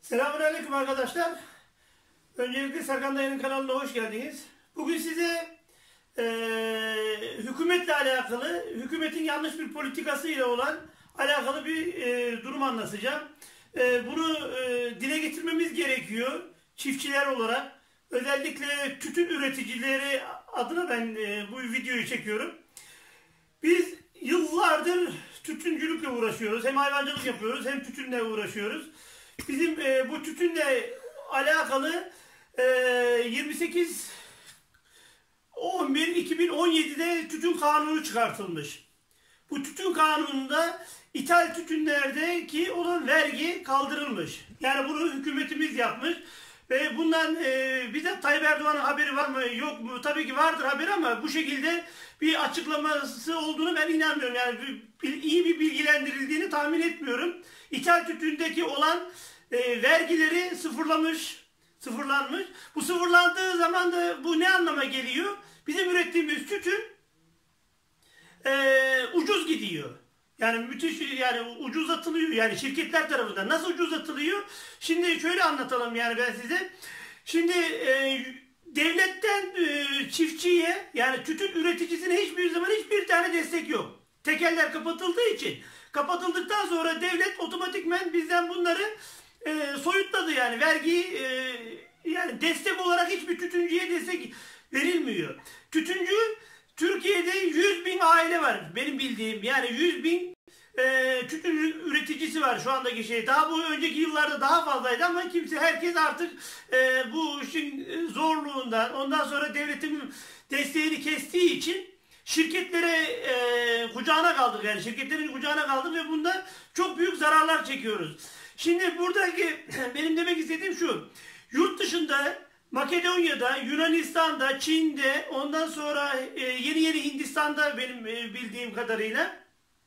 Selamünaleyküm arkadaşlar. Öncelikle Serkan Dayı'nın kanalına hoş geldiniz. Bugün size hükümetle alakalı, hükümetin yanlış bir politikasıyla olan alakalı bir durum anlatacağım. Bunu dile getirmemiz gerekiyor çiftçiler olarak. Özellikle tütün üreticileri adına ben bu videoyu çekiyorum. Biz yıllardır tütüncülükle uğraşıyoruz. Hem hayvancılık yapıyoruz hem tütünle uğraşıyoruz. Bizim bu tütünle alakalı 28.11.2017'de tütün kanunu çıkartılmış. Bu tütün kanununda ithal tütünlerdeki olan vergi kaldırılmış. Yani bunu hükümetimiz yapmış. Ve bundan bize Tayyip Erdoğan'ın haberi var mı yok mu? Tabii ki vardır haberi ama bu şekilde bir açıklaması olduğunu ben inanmıyorum. Yani iyi bir bilgilendirildiğini tahmin etmiyorum. İthal tütündeki olan vergileri sıfırlanmış. Bu sıfırlandığı zaman da bu ne anlama geliyor? Bizim ürettiğimiz tütün ucuz gidiyor. Yani müthiş, yani ucuzlatılıyor yani şirketler tarafından. Nasıl ucuzlatılıyor? Şimdi şöyle anlatalım yani ben size. Şimdi devletten çiftçiye yani tütün üreticisine hiçbir zaman hiçbir tane destek yok. Tekeller kapatıldığı için. Kapatıldıktan sonra devlet otomatikmen bizden bunları soyutladı yani vergi yani destek olarak hiçbir tütüncüye destek verilmiyor. Tütüncü Türkiye'de 100.000 aile var benim bildiğim yani 100.000 tütün üreticisi var şu andaki şey. Daha bu önceki yıllarda daha fazlaydı ama herkes artık bu işin zorluğundan ondan sonra devletin desteğini kestiği için şirketlere kucağına kaldık yani şirketlerin kucağına kaldık ve bunda çok büyük zararlar çekiyoruz. Şimdi buradaki benim demek istediğim şu. Yurt dışında Makedonya'da, Yunanistan'da, Çin'de, ondan sonra yeni Hindistan'da benim bildiğim kadarıyla.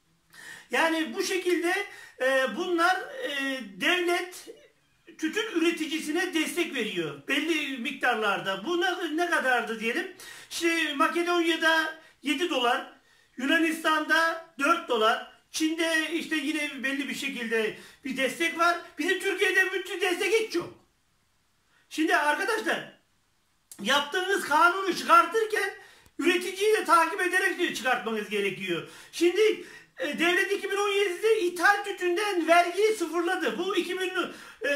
Yani bu şekilde bunlar devlet tütün üreticisine destek veriyor. Belli miktarlarda. Bu ne kadardı diyelim. İşte Makedonya'da 7 dolar, Yunanistan'da 4 dolar, Çin'de işte yine belli bir şekilde bir destek var. Bizim Türkiye'de bütün destek hiç yok. Şimdi arkadaşlar yaptığınız kanunu çıkartırken üreticiyi de takip ederek çıkartmanız gerekiyor. Şimdi devlet 2017'de ithal tütünden vergiyi sıfırladı. Bu 2010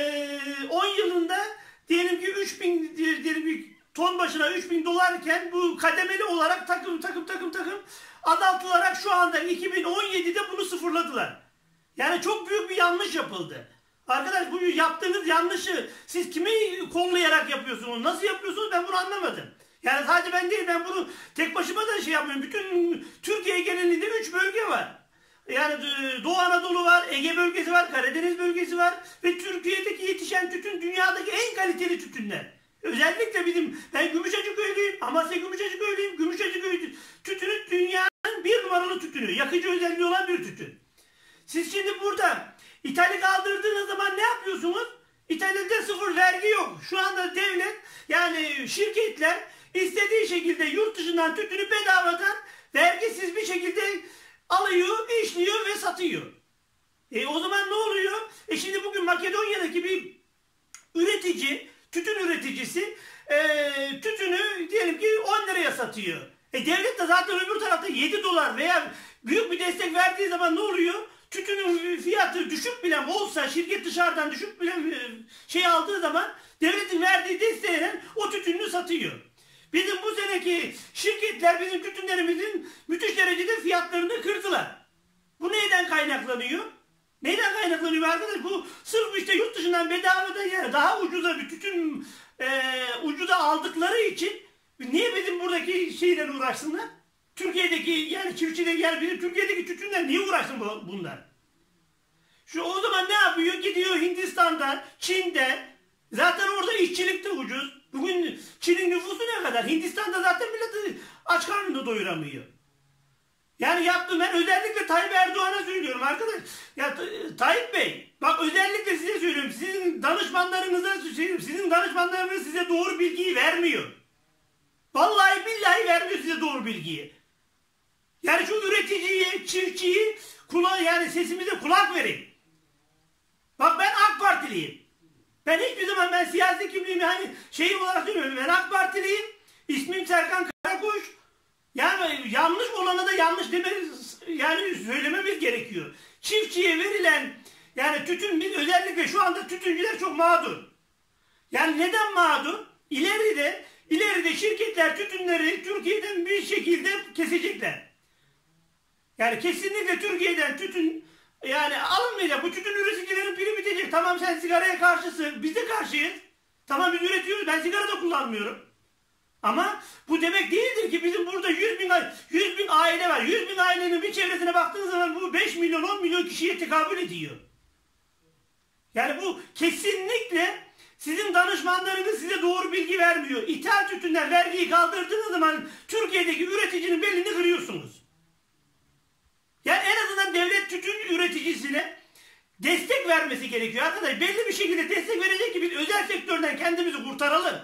yılında diyelim ki 3.000 diyelim ki ton başına 3.000 dolarken bu kademeli olarak takım azaltılarak şu anda 2017'de bunu sıfırladılar. Yani çok büyük bir yanlış yapıldı. Arkadaş bu yaptığınız yanlışı siz kimi kollayarak yapıyorsunuz? Nasıl yapıyorsunuz? Ben bunu anlamadım. Yani sadece ben değil, ben bunu tek başıma da şey yapmıyorum. Bütün Türkiye genelinde 3 bölge var. Yani Doğu Anadolu var, Ege bölgesi var, Karadeniz bölgesi var ve Türkiye'deki yetişen tütün dünyadaki en kaliteli tütünler. Özellikle ben Gümüşhacıköylüyüm, Amasya Gümüşhacıköylüyüm. Gümüşhacıköy tütünü dünyanın 1 numaralı tütünü, yakıcı özelliği olan bir tütün. Siz şimdi burada İthali kaldırdığınız zaman ne yapıyorsunuz? İthalde sıfır vergi yok. Şu anda devlet yani şirketler istediği şekilde yurt dışından tütünü bedavadan vergisiz bir şekilde alıyor, işliyor ve satıyor. O zaman ne oluyor? Şimdi bugün Makedonya'daki bir üretici, tütün üreticisi tütünü diyelim ki 10 liraya satıyor. Devlet de zaten öbür tarafta 7 dolar veya büyük bir destek verdiği zaman ne oluyor? Tütünün fiyatı düşük bile olsa şirket dışarıdan düşük bile şey aldığı zaman devletin verdiği desteğiyle o tütününü satıyor. Bizim bu seneki şirketler bizim tütünlerimizin müthiş derecede fiyatlarını kırdılar. Bu neyden kaynaklanıyor? Neyden kaynaklanıyor arkadaş? Bu sırf işte yurt dışından bedavadan yani daha ucuza bir tütün ucuza aldıkları için niye bizim buradaki şeyle uğraşsınlar? Türkiye'deki yani çiftçiler yani bizim Türkiye'deki tütünler niye uğraşsın bunlar? O zaman ne yapıyor? Gidiyor Hindistan'da, Çin'de. Zaten orada işçilik de ucuz. Bugün Çin'in nüfusu ne kadar? Hindistan'da zaten milleti aç karnını doyuramıyor. Yani ben özellikle Tayyip Erdoğan'a söylüyorum arkadaş. Ya Tayyip Bey, bak özellikle size söylüyorum. Sizin danışmanlarınız size doğru bilgiyi vermiyor. Vallahi billahi vermiyor size doğru bilgiyi. Yani şu üreticiyi, çiftçiyi yani sesimize kulak verin. Bak ben AK Partiliyim. Ben hiçbir zaman ben siyasi kimliğimi hani şey olarak söylüyorum. Ben AK Partiliyim. İsmim Serkan Karakuş. Yani yanlış olana da yanlış dememiz, yani söylememiz gerekiyor. Çiftçiye verilen yani tütün, biz özellikle şu anda tütüncüler çok mağdur. Yani neden mağdur? İleride şirketler tütünleri Türkiye'den bir şekilde kesecekler. Yani kesinlikle Türkiye'den tütün yani alınmayacak. Bu tütün üreticilerin pili bitecek. Tamam, sen sigaraya karşısın. Biz de karşıyız. Tamam, biz üretiyoruz. Ben sigara da kullanmıyorum. Ama bu demek değildir ki bizim burada 100 bin aile var. 100 bin ailenin bir çevresine baktığınız zaman bu 5 milyon 10 milyon kişiye tekabül ediyor. Yani bu kesinlikle sizin danışmanlarınız size doğru bilgi vermiyor. İthal tütünden vergiyi kaldırdığınız zaman Türkiye'deki üreticinin belini kırıyorsunuz. Yani en azından devlet tütün üreticisine destek vermesi gerekiyor. Arkadaş, belli bir şekilde destek verecek ki biz özel sektörden kendimizi kurtaralım.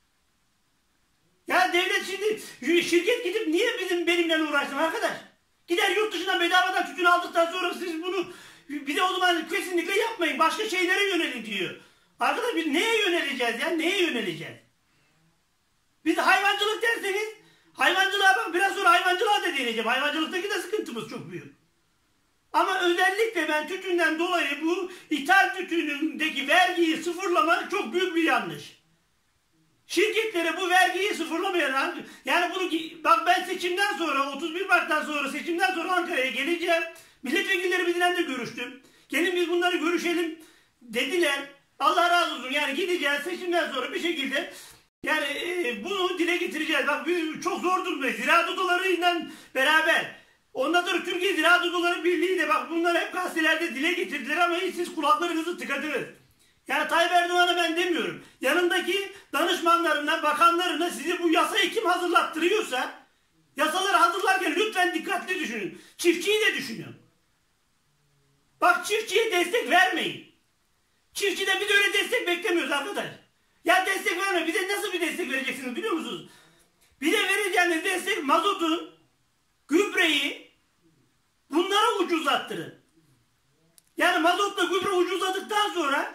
Ya devlet şimdi şirket gidip niye benimle uğraşsın arkadaş? Gider yurt dışından bedavadan tütün aldıktan sonra siz bunu bize o zaman kesinlikle yapmayın. Başka şeylere yönelin diyor. Arkadaş, biz neye yöneleceğiz ya? Neye yöneleceğiz? Biz hayvancılık derseniz hayvancılığa, ben biraz sonra hayvancılığa da değineceğim. Hayvancılıktaki de sıkıntımız çok büyük. Ama özellikle ben tütünden dolayı bu ithal tütünündeki vergiyi sıfırlama çok büyük bir yanlış. Şirketlere bu vergiyi sıfırlamayan, yani bunu bak, ben seçimden sonra 31 Mart'tan sonra seçimden sonra Ankara'ya geleceğim. Milletvekillerimizle de görüştüm. Gelin biz bunları görüşelim dediler. Allah razı olsun, yani gideceğiz seçimden sonra bir şekilde yani bunu dile getireceğiz. Bak, biz çok zor durumdayız. Ziraat odalarıyla beraber. Ondan sonra Türkiye Ziraat Odaları Birliği de bak bunları hep gazetelerde dile getirdiler ama hiç siz kulaklarınızı tıkadınız. Yani Tayyip Erdoğan'a ben demiyorum. Yanındaki danışmanlarına, bakanlarına sizi bu yasayı kim hazırlattırıyorsa yasaları hazırlarken lütfen dikkatli düşünün. Çiftçiyi de düşünün. Bak, çiftçiye destek vermeyin. Çiftçiden biz öyle destek beklemiyoruz arkadaş. Ya destek vermeyin. Bize nasıl bir destek vereceksiniz biliyor musunuz? Bize vereceğiniz destek mazotu, gübreyi bunlara ucuzlattırın. Yani mazotla gübre ucuzladıktan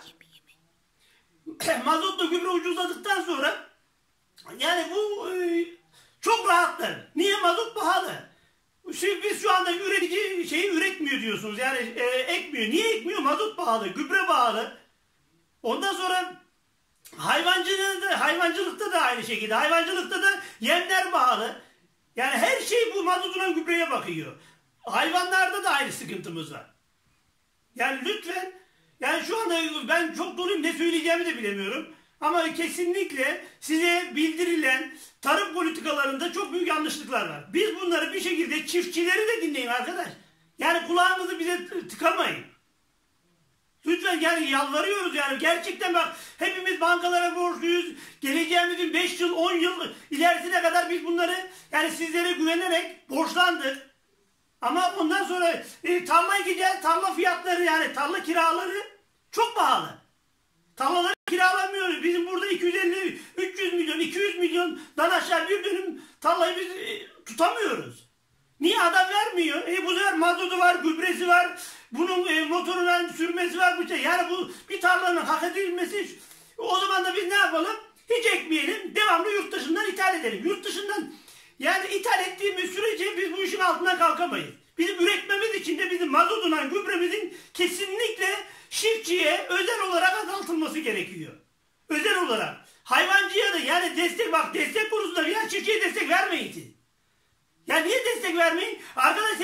sonra yani bu çok rahatlar. Niye? Mazot pahalı. Biz şu anda üretici şeyi üretmiyor diyorsunuz. Yani ekmiyor. Niye ekmiyor? Mazot pahalı, gübre pahalı. Ondan sonra hayvancılıkta da aynı şekilde. Hayvancılıkta da yemler pahalı. Yani her şey bu mazotuna, gübreye bakıyor. Hayvanlarda da aynı sıkıntımız var. Yani lütfen, yani şu anda ben çok doluyum, ne söyleyeceğimi de bilemiyorum. Ama kesinlikle size bildirilen tarım politikalarında çok büyük yanlışlıklar var. Biz bunları bir şekilde, çiftçileri de dinleyin arkadaş. Yani kulağınızı bize tıkamayın. Lütfen, yani yalvarıyoruz yani. Gerçekten bak, hepimiz bankalara borçluyuz. Geleceğimizin 5 yıl 10 yıl ilerisine kadar biz bunları yani sizlere güvenerek borçlandık. Ama ondan sonra tarla gideceğiz. Tarla fiyatları, yani tarla kiraları çok pahalı. Tarlaları kiralamıyoruz. Bizim burada 250, 300 milyon, 200 milyondan aşağı bir dönüm tarlayı biz tutamıyoruz. Niye? Adam vermiyor. Bu sefer mazotu var, gübresi var. Bunun motorundan sürmesi var. Yani bu bir tarlanın hak edilmesi. O zaman da biz ne yapalım? Hiç ekmeyelim. Devamlı yurt dışından ithal edelim. Yurt dışından yani ithal ettiğimiz sürece biz bu işin altından kalkamayız. Bizim üretmemiz için de bizim mazotundan gübremizin kesinlikle çiftçiye özel olarak azaltılması gerekiyor. Özel olarak. Hayvancıya da yani destek konusunda ya çiftçiye destek vermeyin siz. Ya niye destek vermeyin? Arkadaş,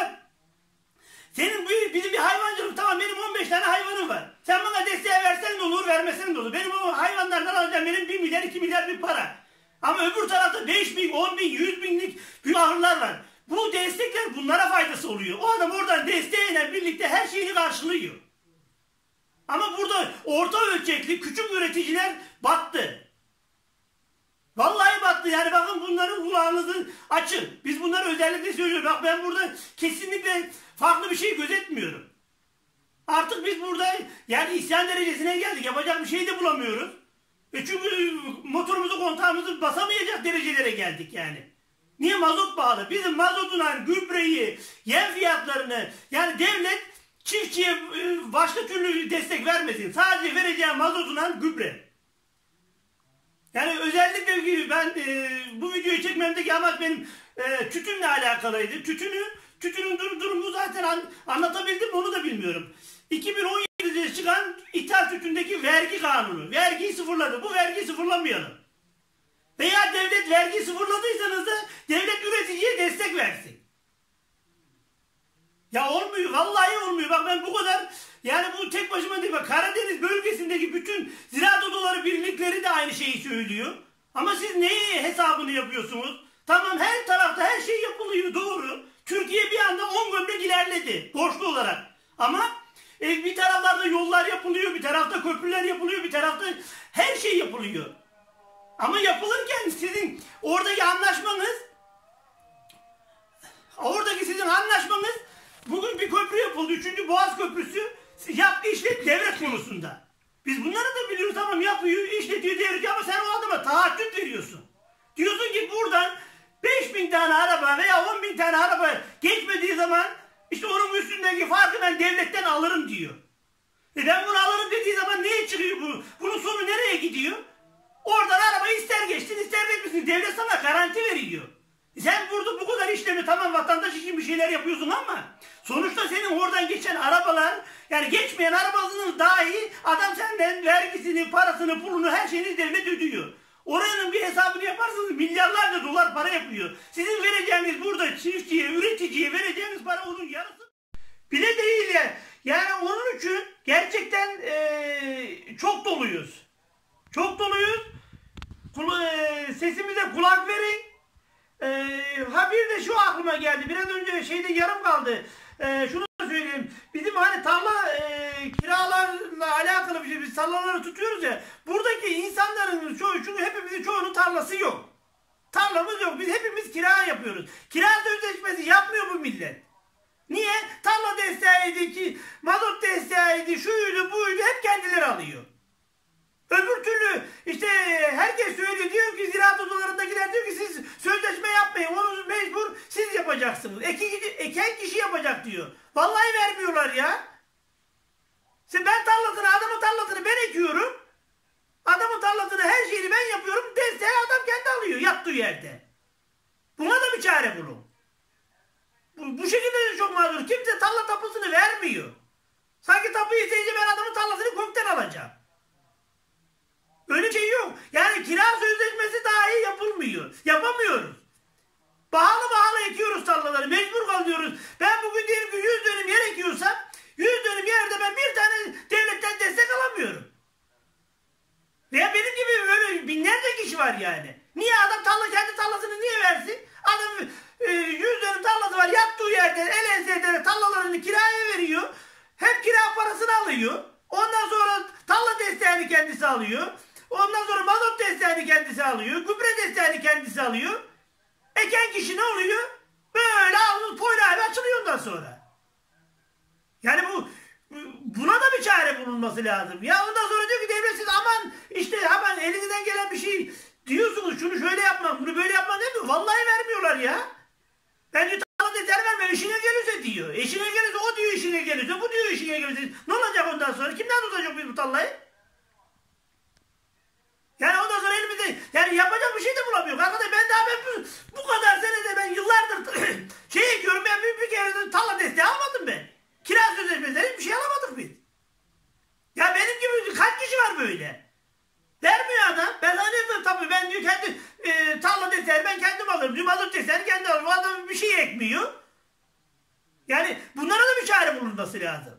bizim bir hayvancılık, tamam, benim 15 tane hayvanım var. Sen bana desteği versen de olur, vermesen de olur. Benim o hayvanlardan alacağım benim 1 milyar 2 milyar bir para. Ama öbür tarafta 5 bin, 10 bin, 100 binlik büyük ahırlar var. Bu destekler bunlara faydası oluyor. O adam oradan desteğiyle birlikte her şeyini karşılıyor. Ama burada orta ölçekli küçük üreticiler battı. Vallahi battı. Yani bakın, bunların kulağınızı açın. Biz bunları özellikle söylüyoruz. Bak, ben burada kesinlikle farklı bir şey gözetmiyorum. Artık biz burada yani isyan derecesine geldik. Yapacak bir şey de bulamıyoruz. Çünkü motorumuzu, kontağımızı basamayacak derecelere geldik yani. Niye? Mazot pahalı. Bizim mazotuna gübreyi, yem fiyatlarını yani devlet çiftçiye başka türlü destek vermesin. Sadece vereceğim mazotuna gübre. Yani özellikle ben bu videoyu çekmemdeki amaç benim tütünle alakalıydı. Tütünün durumu zaten anlatabildim, onu da bilmiyorum. 2017'de çıkan ithal tütündeki vergi kanunu. Vergiyi sıfırladı. Bu vergiyi sıfırlamayalım. Veya devlet vergi sıfırladıysanız da devlet üreticiye destek versin. Ya olmuyor. Vallahi olmuyor. Bak ben bu kadar, yani bu tek başıma değil. Bak Karadeniz bölgesindeki bütün Ziraat Odaları birlikleri de aynı şeyi söylüyor. Ama siz neyi hesabını yapıyorsunuz? Tamam, her tarafta her şey yapılıyor, doğru. Türkiye bir anda 10 gömlek ilerledi borçlu olarak. Ama bir taraflarda yollar yapılıyor, bir tarafta köprüler yapılıyor, bir tarafta her şey yapılıyor. Ama yapılırken sizin oradaki anlaşmanız, bugün bir köprü yapıldı, 3. Boğaz Köprüsü, yaptı işlet devlet konusunda. Biz bunları da biliyoruz, tamam, yapıyor, işletiyor, devrediyor, ama sen o adama taahhüt veriyorsun. Diyorsun ki buradan 5.000 tane araba veya 10.000 tane araba geçmediği zaman işte onun üstündeki farkı ben devletten alırım diyor. Ben bunu alırım dediği zaman neye çıkıyor bu? Bunun sonu nereye gidiyor? Oradan araba ister geçsin ister geçmesin, devlet sana garanti veriyor. Sen burada bu kadar işlemi, tamam, vatandaş için bir şeyler yapıyorsun ama sonuçta senin oradan geçen arabalar, yani geçmeyen arabasının dahi adam senden vergisini, parasını, pulunu, her şeyini devlet ödüyor. Oranın bir hesabını yaparsanız milyarlarca dolar para yapıyor. Sizin vereceğiniz burada çiftçiye, üreticiye vereceğiniz para onun yarısı bile değil ya. Yani onun için gerçekten çok doluyuz. Çok doluyuz. Sesimize kulak verin. Ha bir de şu aklıma geldi. Biraz önce şeyde yarım kaldı. Şunu da söyleyeyim. Bizim hani tarla kiralarla alakalı bir şey. Biz tarlaları tutuyoruz ya. Buradaki insanların çoğu, çünkü hepimizin çoğunun tarlası yok. Tarlamız yok. Biz hepimiz kira yapıyoruz. Kira sözleşmesi yapmıyor bu millet. Niye? Tarla desteğiydi ki, mazot desteğiydi, şuydu buydu, hep kendileri alıyor. Öbür türlü işte herkes söylüyor, diyor ki Ziraat Odalarındakiler diyor ki siz sözleşme yapmayın, onu mecbur siz yapacaksınız. Eken kişi yapacak diyor. Vallahi vermiyorlar ya. Ben tarlasını, adamın tarlasını ben ekiyorum. Adamın tarlasını, her şeyini ben yapıyorum. Desteği adam kendi alıyor yattığı yerde. Buna da bir çare bulun. Bu şekilde de çok mağdur. Kimse tarla tapusunu vermiyor. Sanki tapu isteyince ben adamın tarlasını kökten alacağım. Öyle şey yok. Yani kira sözleşmesi dahi yapılmıyor. Yapamıyoruz. Pahalı ekiyoruz tarlaları. Mecbur kalıyoruz. Ben bugün diyelim ki 100 dönüm yer ekiyorsam 100 dönüm yerde ben bir tane devletten destek alamıyorum. Veya benim gibi böyle binlerce kişi var yani. Niye adam kendi tarlasını niye versin? Adam 100 dönüm tarlası var, yattığı yerde el ensede tarlalarını kiraya veriyor. Hep kira parasını alıyor. Ondan sonra tarla desteğini kendisi alıyor. Ondan sonra mazot desteğini kendisi alıyor. Gübre desteğini kendisi alıyor. Eken kişi ne oluyor? Böyle ağzını poylayla açılıyor ondan sonra. Yani buna da bir çare bulunması lazım. Ya ondan sonra diyor ki devlet, siz aman işte hemen elinizden gelen bir şey diyorsunuz, şunu şöyle yapmam, bunu böyle yapmam demiyor. Vallahi vermiyorlar ya. Ben diyor tarla desteğini vermem, işine gelirse diyor. İşine gelirse o diyor, işine gelirse bu diyor, işine gelirse. Ne olacak ondan sonra? Kimden tutacak biz bu tarlayı? Yani ondan sonra elimizde, yani yapacak bir şey de bulamıyor. Arkadaş ben bu kadar senede, ben yıllardır şey ekiyorum, ben bir kere tarla desteği almadım ben. Kira sözleşmesinden hiçbir şey alamadık biz. Ya benim gibi kaç kişi var böyle? Vermiyor adam. Ben zannediyorum tabii, ben diyor kendi tarla desteğini ben kendim alırım. Diyor mazot desteğini kendi alırım. O adam bir şey ekmiyor. Yani bunlara da bir çare bulunması lazım.